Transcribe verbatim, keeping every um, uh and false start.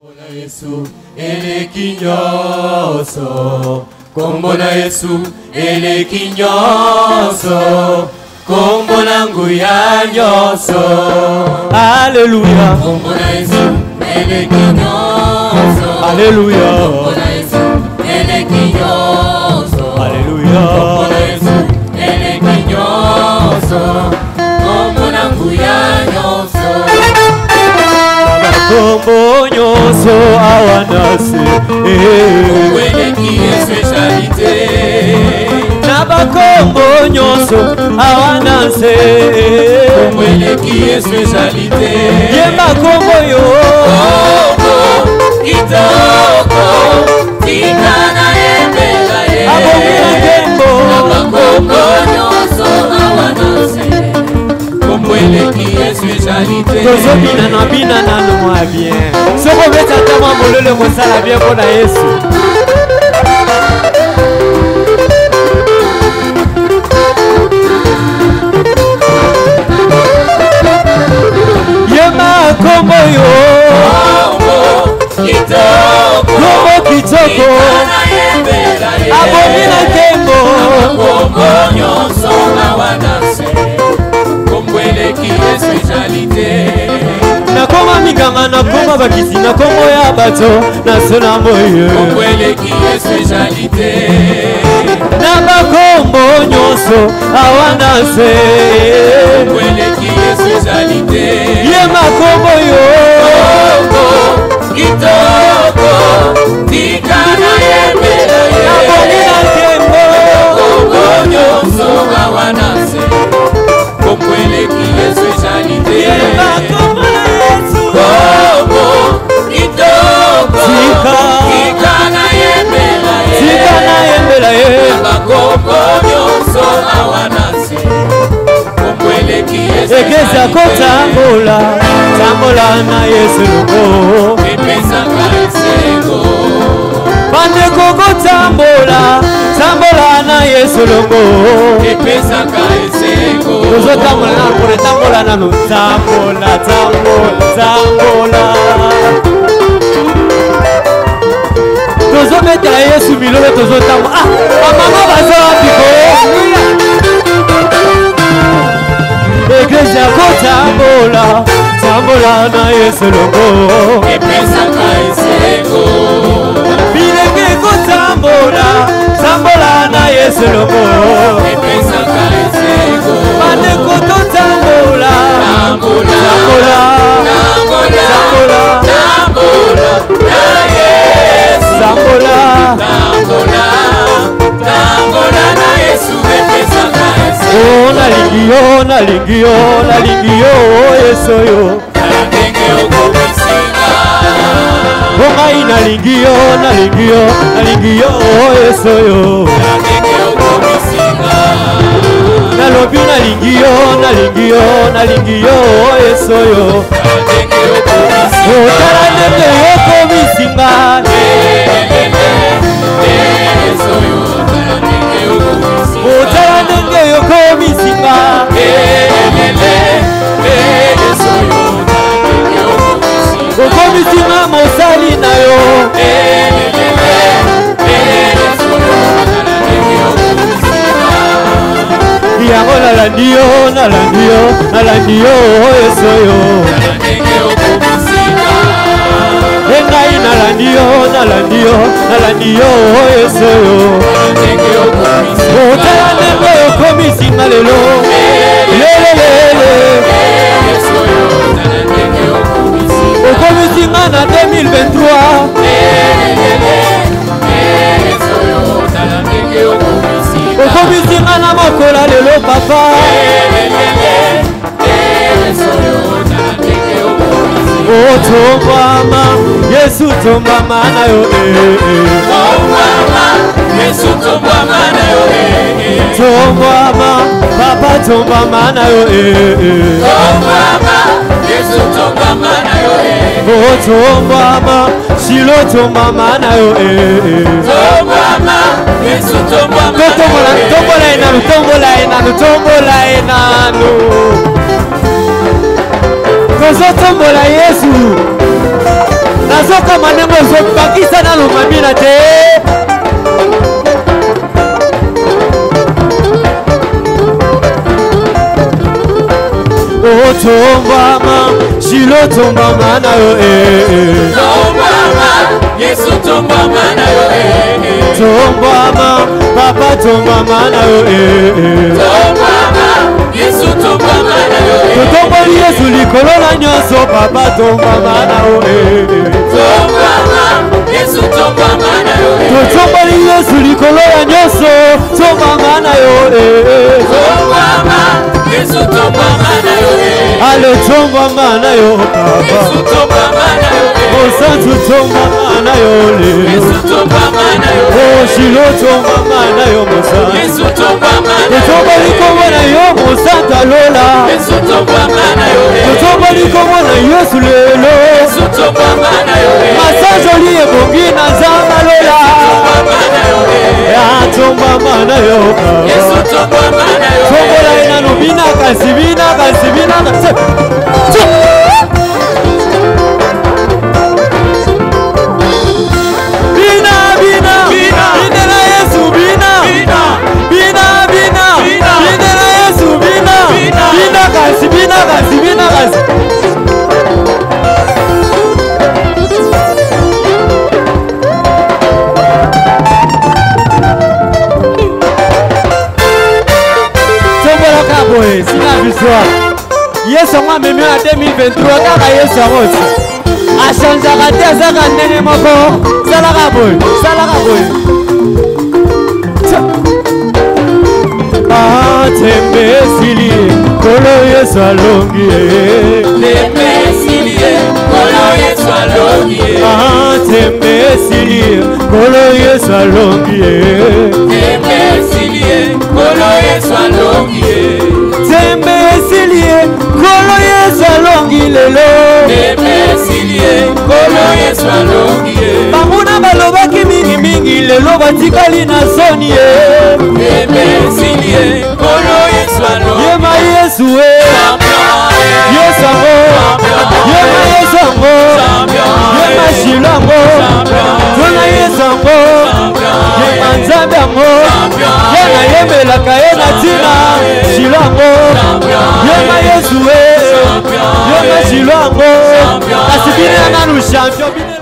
Yesu eleki nyonso, kombo na Yesu eleki nyonso, kombo na nguya nyonso. Alléluia. Kombo na Yesu eleki nyonso. Alléluia. Kombo na Yesu eleki nyonso. Alléluia. Kombo na Yesu eleki nyonso, kombo na nguya nyonso. Kombo nyonso awanase. Kombo eleki spécialité. Naba kombo nyonso awanase. Kombo eleki spécialité. Yemba kombo yo. Kombo kitoko tikana yembela ye. Abomina kembo. Naba kombo nyonso awanase. Kombo eleki spécialité. Tozo bina na bina na no mwa bien. Soko beta tama molole ko sala bien ko na Yesu. Yema kombo yo. Kombo kitoko. Kombo kitoko. Tikana yembela ye. Abomina kembo. Kombo nyonso awanase. Kombo eleki spécialité. Nakoma miganga nakoma bakisi nakoma ya bato nasona moyo. Kombo eleki spécialité. Naba kombo nyonso awanase. Kombo eleki spécialité. Yema kombo yo. Kombo kitoko tikana yembela ye. Abomina kembo. Kombo nyonso awanase. Kombo eleki spécialité. Yema kombo na Yesu. Kombo kitoko Tika. tikana yembela ye. Tika na yembela ye. Kombo nyonso awanase. Kombo eleki Egeza kotambola tambola na Yesu longo. epesaka esengo. Bandeko kotambola tambola na Yesu longo. Epesaka esengo. Tozo tambola na kore tambola na no tambola tambola tambola. Tozo meta Yesu milolo tozo tambola. Ah, mama bazo apiko. Egeza kotambola tambola na Yesu longo. Epesaka esengo. Bilenge kotambola tambola na Yesu longo. Epesaka esengo. Bandeko totambola Tambola, tambola tambola, tambola tambola na Yesu. tambola. Tambola, tambola na Yesu. Epesaka esengo. Oh nalingi yo nalingi yo nalingi yo Yesu yo. Tala ndenge okomisinga. Oh ngai nalingi yo nalingi yo nalingi yo Yesu yo. Tala ndenge okomisinga. Nalobi nalingi yo nalingi yo nalingi yo Yesu yo. Tala ndenge okomisinga. Oh tala ndenge okomisinga. Oh tala ndenge okomisinga. Okomisinga mosali na yo. Yango nalandi yo nalandi yo nalandi yo Yesu yo. Engai nalandi yo nalandi yo nalandi yo Yesu yo. Otala ndenge okomisinga lelo lelelele. Okomisinga na deux mille vingt-trois. Okomisinga na mokola lelo papa. Otombama Yesu tombama na yo Yesu tombama na yo eh. tombama papa tombama na yo Tombama Yesu tombama na yo eh. Otombama Shilo tombama na yo Tombama Yesu tombama na yo Tombola tombola enanu tombola enanu tombola enanu Tozo tombola Yesu nazoka manengo ezobakisa na lomamina te. Oh tombama, Shilo tombama na yo eh. Tombama, Yesu tombama na yo eh. Tombama, Papa tombama na yo eh. Tombama, Yesu tombama na yo eh. Totomboli Yesu likolo na nyonso, Papa tombama na yo eh. Tombama, Yesu tombama na yo eh. Totomboli Yesu likolo na nyonso, tombama na yo eh. Tombama, Yesu tombama na yo eh. Ale tombama na yo Papa. Yesu tombama na yo eh. Osantu tombama na yo le. Yesu tombama na yo eh. Oh Shilo tombama na yo Mosantu. Yesu tombama na yo eh. Totomboli kombo na yo Mosanta Lola. Yesu tombama na yo eh. Totomboli kombo na Yesu lelo. Yesu tombama na yo eh. Masajoli ebongi na Nzamba Lola. Tombama na yo eh. Ya tombama na yo Yesu Papa. tombama na yo eh. Tombola ina nubina kasi bina kasi bina kasi. Bina bina bina bina na Yesu bina bina bina bina bina na Yesu bina bina kasi bina kasi bina kasi. Boy, c'est la victoire. Yes, on m'a mis en deux mille vingt-trois. Car yes, on a changé la terre. Ça a donné mon corps. Ça la boy, ça la boy. Ah, t'es Sili, Kolo yes alongi. T'es Sili, Kolo yes alongi. Ah, t'es Sili, Kolo yes alongi. T'es Sili, Kolo yes alongi. Tembe silie, kolo Yesu alongi lelo. Tembe silie, kolo Yesu alongi. Bamuna balobaki mingi mingi lelo batikali na soni ye. Tembe silie, kolo Yesu alongi. Yema Yesu e. Yesu ango. Yema Yesu ango. Yema Shilo ango. Tuna Yesu ango. Yema Nzambe ango. Yema yembelaka ye na tina. Shilo ango. Yema Yesu e. Yema Shilo ango. Kasi bine nanu champion.